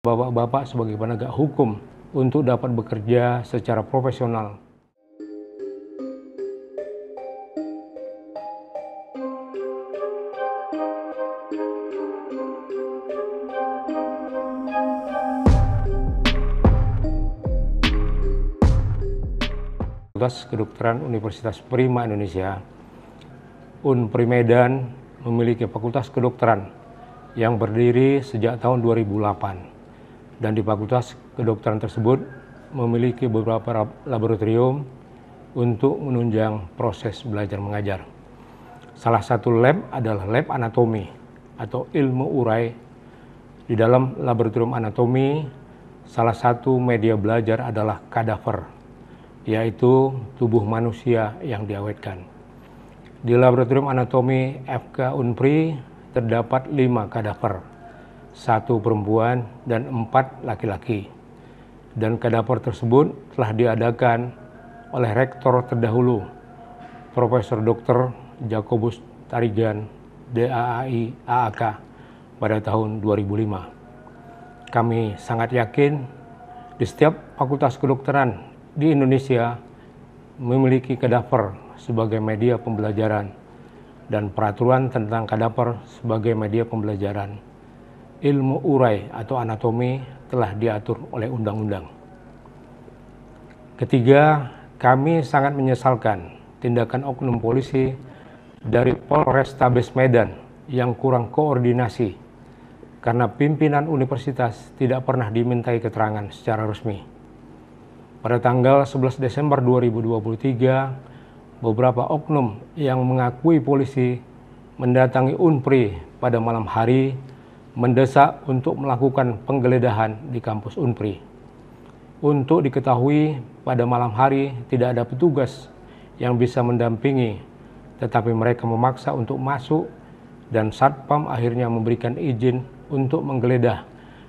Bapak-bapak sebagai penegak hukum untuk dapat bekerja secara profesional. Fakultas Kedokteran Universitas Prima Indonesia, Unpri Medan memiliki Fakultas Kedokteran yang berdiri sejak tahun 2008, dan di Fakultas Kedokteran tersebut memiliki beberapa laboratorium untuk menunjang proses belajar mengajar. Salah satu lab adalah lab anatomi atau ilmu urai. Di dalam laboratorium anatomi, salah satu media belajar adalah kadaver, yaitu tubuh manusia yang diawetkan. Di laboratorium anatomi FK Unpri terdapat 5 kadaver, 1 perempuan dan 4 laki-laki. Dan kadaver tersebut telah diadakan oleh rektor terdahulu, Profesor Dr. Jakobus Tarigan, DAAI AAK, pada tahun 2005. Kami sangat yakin di setiap fakultas kedokteran di Indonesia memiliki kadaver sebagai media pembelajaran dan peraturan tentang kadaver sebagai media pembelajaran. Ilmu urai atau anatomi telah diatur oleh undang-undang. Ketiga, kami sangat menyesalkan tindakan oknum polisi dari Polrestabes Medan yang kurang koordinasi karena pimpinan universitas tidak pernah dimintai keterangan secara resmi. Pada tanggal 11 Desember 2023, beberapa oknum yang mengakui polisi mendatangi Unpri pada malam hari mendesak untuk melakukan penggeledahan di kampus Unpri. Untuk diketahui, pada malam hari tidak ada petugas yang bisa mendampingi, tetapi mereka memaksa untuk masuk dan Satpam akhirnya memberikan izin untuk menggeledah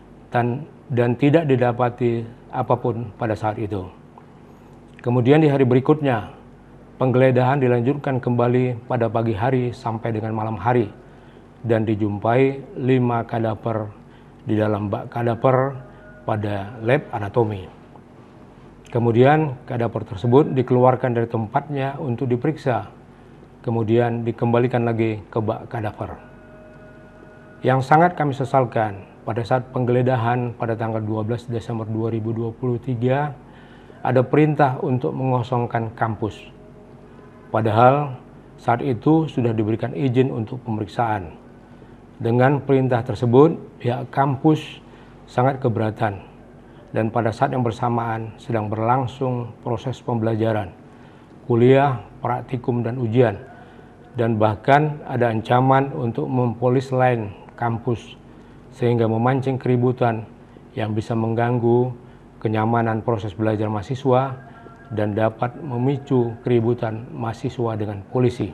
dan tidak didapati apapun pada saat itu. Kemudian di hari berikutnya, penggeledahan dilanjutkan kembali pada pagi hari sampai dengan malam hari dan dijumpai 5 kadaver di dalam bak kadaver pada lab anatomi. Kemudian kadaver tersebut dikeluarkan dari tempatnya untuk diperiksa, kemudian dikembalikan lagi ke bak kadaver. Yang sangat kami sesalkan, pada saat penggeledahan pada tanggal 12 Desember 2023, ada perintah untuk mengosongkan kampus. Padahal saat itu sudah diberikan izin untuk pemeriksaan. Dengan perintah tersebut, pihak kampus sangat keberatan. Dan pada saat yang bersamaan sedang berlangsung proses pembelajaran, kuliah, praktikum, dan ujian. Dan bahkan ada ancaman untuk mempolis lain kampus, sehingga memancing keributan yang bisa mengganggu kenyamanan proses belajar mahasiswa dan dapat memicu keributan mahasiswa dengan polisi.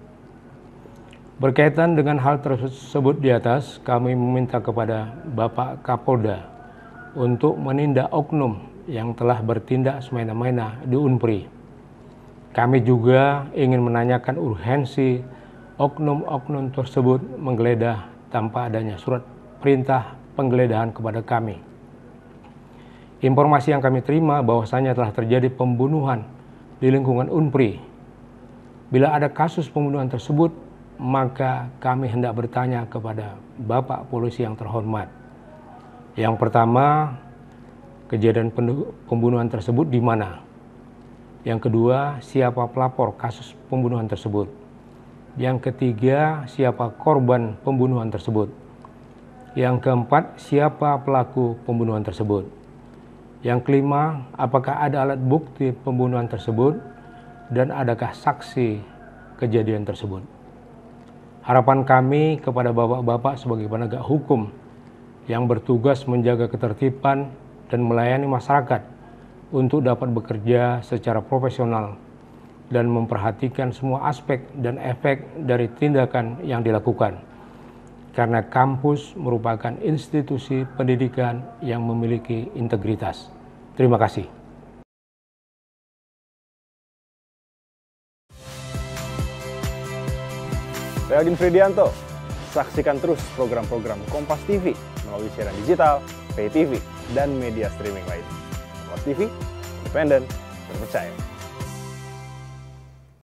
Berkaitan dengan hal tersebut di atas, kami meminta kepada Bapak Kapolda untuk menindak oknum yang telah bertindak semena-mena di Unpri. Kami juga ingin menanyakan urgensi oknum-oknum tersebut menggeledah tanpa adanya surat perintah penggeledahan kepada kami. Informasi yang kami terima bahwasanya telah terjadi pembunuhan di lingkungan Unpri. Bila ada kasus pembunuhan tersebut, maka kami hendak bertanya kepada Bapak Polisi yang terhormat. Yang pertama, kejadian pembunuhan tersebut di mana? Yang kedua, siapa pelapor kasus pembunuhan tersebut? Yang ketiga, siapa korban pembunuhan tersebut? Yang keempat, siapa pelaku pembunuhan tersebut? Yang kelima, apakah ada alat bukti pembunuhan tersebut dan adakah saksi kejadian tersebut? Harapan kami kepada bapak-bapak sebagai penegak hukum yang bertugas menjaga ketertiban dan melayani masyarakat untuk dapat bekerja secara profesional dan memperhatikan semua aspek dan efek dari tindakan yang dilakukan. Karena kampus merupakan institusi pendidikan yang memiliki integritas. Terima kasih. Saya Agin Fridianto, Saksikan terus program-program Kompas TV melalui siaran digital, pay TV, dan media streaming lain. Kompas TV, independen, terpercaya.